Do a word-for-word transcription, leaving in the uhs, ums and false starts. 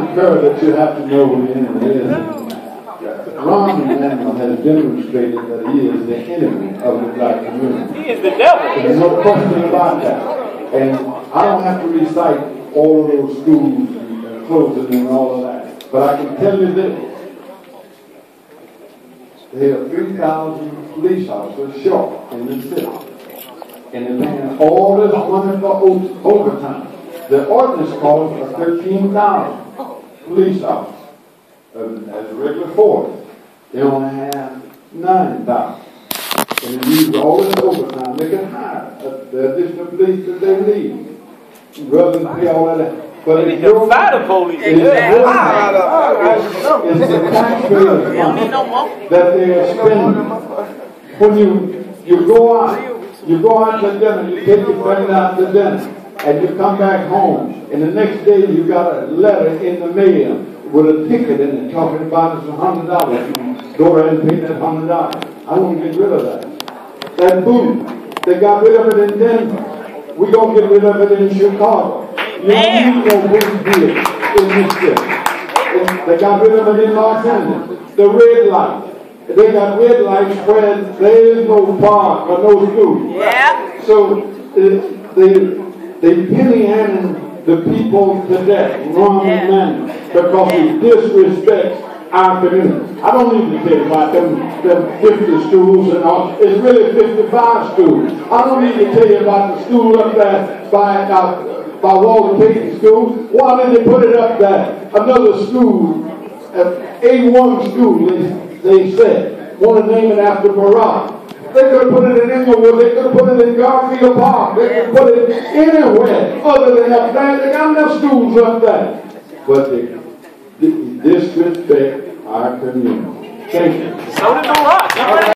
concur that you have to know who the enemy is. Rahm Emanuel has demonstrated that he is the enemy of the black community. He is the devil. There's no question about that. And I don't have to recite all of those schools and closing and all of that. But I can tell you this. There are three thousand police officers short in this city. And they're paying all this money for overtime. The ordinance calls for thirteen thousand police officers as a regular force. They only have nine thousand. And they use all this overtime. They can hire the additional police that they need rather than pay all of that. But it's your fire the police. It's the taxpayers' money that they are spending. When you you go out, you go out to dinner, you take your friend out to dinner, and you come back home, and the next day you got a letter in the mail with a ticket in it talking about it's a hundred dollars. You go ahead and pay that hundred dollars. I want to get rid of that. That booth, they got rid of it in Denver. We're gonna get rid of it in Chicago. You don't need no booth here in this city. And they got rid of it in Los Angeles. The red light. They got red lights where there is no park or no school. Yeah. So uh, they they penny-handing the people to death, Rahm Emanuel, because he disrespects our community. I don't need to tell you about them, them fifty schools and all. It's really fifty-five schools. I don't need to tell you about the school up there by uh, by Walter Payton School. Why did they put it up there? Another school, uh, A one school, they, they said, want to name it after Barack. They could have put it in Inglewood, they could have put it in Garfield Park, they could put it anywhere other than up there. They got enough schools up there. But they, they disrespect our community. Thank you. So did Barack.